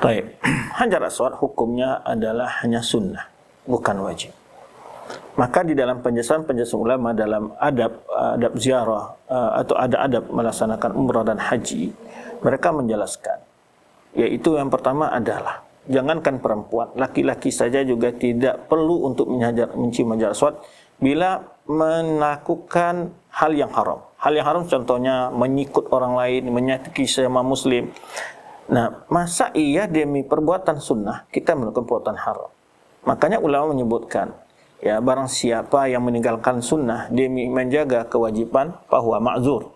Baik, Hajar Aswad hukumnya adalah hanya sunnah, bukan wajib. Maka di dalam penjelasan ulama dalam adab ziarah atau ada adab melaksanakan umrah dan haji, mereka menjelaskan, yaitu yang pertama adalah jangankan perempuan, laki-laki saja juga tidak perlu untuk mencium Hajar Aswad bila melakukan hal yang haram. Hal yang haram contohnya menyikut orang lain, menyakiti sesama muslim. Nah, masa iya demi perbuatan sunnah kita melakukan perbuatan haram? Makanya ulama menyebutkan, ya, barang siapa yang meninggalkan sunnah demi menjaga kewajiban bahwa ma'zur,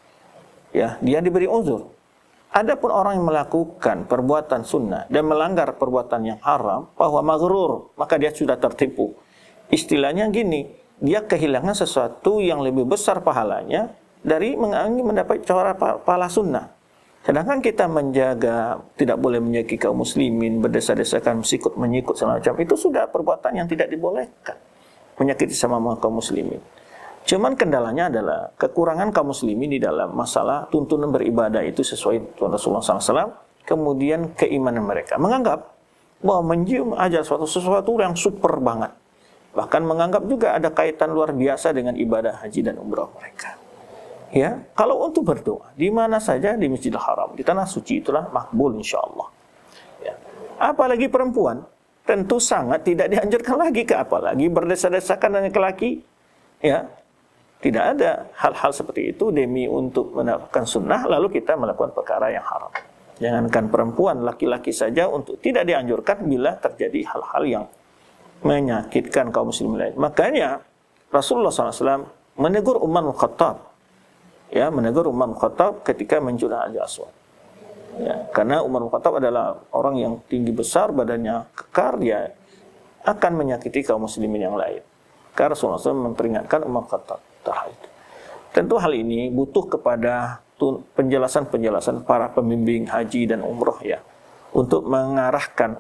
ya, dia diberi uzur. Adapun orang yang melakukan perbuatan sunnah dan melanggar perbuatan yang haram bahwa maghrur, maka dia sudah tertipu. Istilahnya gini, dia kehilangan sesuatu yang lebih besar pahalanya dari mendapat pahala sunnah. Sedangkan kita menjaga, tidak boleh menyakiti kaum muslimin, berdesa-desakan, menyikut segala macam, itu sudah perbuatan yang tidak dibolehkan. Menyakiti sama kaum muslimin. Cuman kendalanya adalah kekurangan kaum muslimin di dalam masalah tuntunan beribadah itu sesuai tuntunan Rasulullah SAW. Kemudian keimanan mereka menganggap bahwa mencium aja sesuatu yang super banget. Bahkan menganggap juga ada kaitan luar biasa dengan ibadah haji dan umrah mereka. Ya, kalau untuk berdoa di mana saja di Masjidil Haram, di tanah suci itulah makbul insyaallah. Ya. Apalagi perempuan, tentu sangat tidak dianjurkan lagi, apalagi berdesa-desakan dengan laki-laki. Ya, tidak ada hal-hal seperti itu demi untuk mendapatkan sunnah lalu kita melakukan perkara yang haram. Jangankan perempuan, laki-laki saja untuk tidak dianjurkan bila terjadi hal-hal yang menyakitkan kaum muslimin lain. Makanya Rasulullah SAW menegur Umar bin Khattab. Ya, menegur Umar bin Khattab ketika mencium Hajar Aswad. Ya, karena Umar bin Khattab adalah orang yang tinggi besar, badannya kekar, dia akan menyakiti kaum muslimin yang lain. Karena Rasulullah SAW memperingatkan Umar bin Khattab terhadap itu. Tentu hal ini butuh kepada penjelasan-penjelasan para pembimbing haji dan umroh, ya, untuk mengarahkan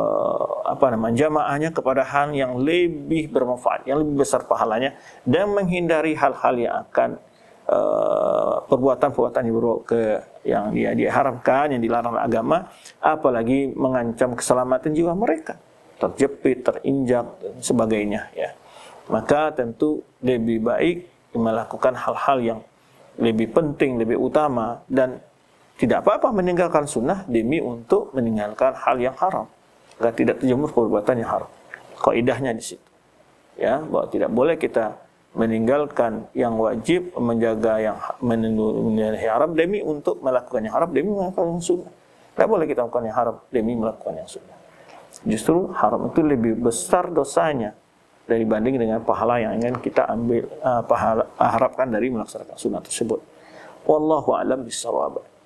jamaahnya kepada hal yang lebih bermanfaat, yang lebih besar pahalanya, dan menghindari hal-hal yang akan perbuatan-perbuatan yang diharamkan, yang dilarang agama, apalagi mengancam keselamatan jiwa mereka, terjepit, terinjak, dan sebagainya. Ya, maka tentu lebih baik melakukan hal-hal yang lebih penting, lebih utama, dan tidak apa-apa meninggalkan sunnah demi untuk meninggalkan hal yang haram, agar tidak terjerumus perbuatan yang haram. Kaidahnya di situ, ya, bahwa tidak boleh kita meninggalkan yang wajib, menjaga yang haram demi untuk melakukan yang haram demi melakukan yang sunnah. Tidak boleh kita melakukan yang haram demi melakukan yang sunnah. Justru haram itu lebih besar dosanya dibanding dengan pahala yang ingin kita harapkan dari melaksanakan sunnah tersebut. Wallahu a'lam bishawab.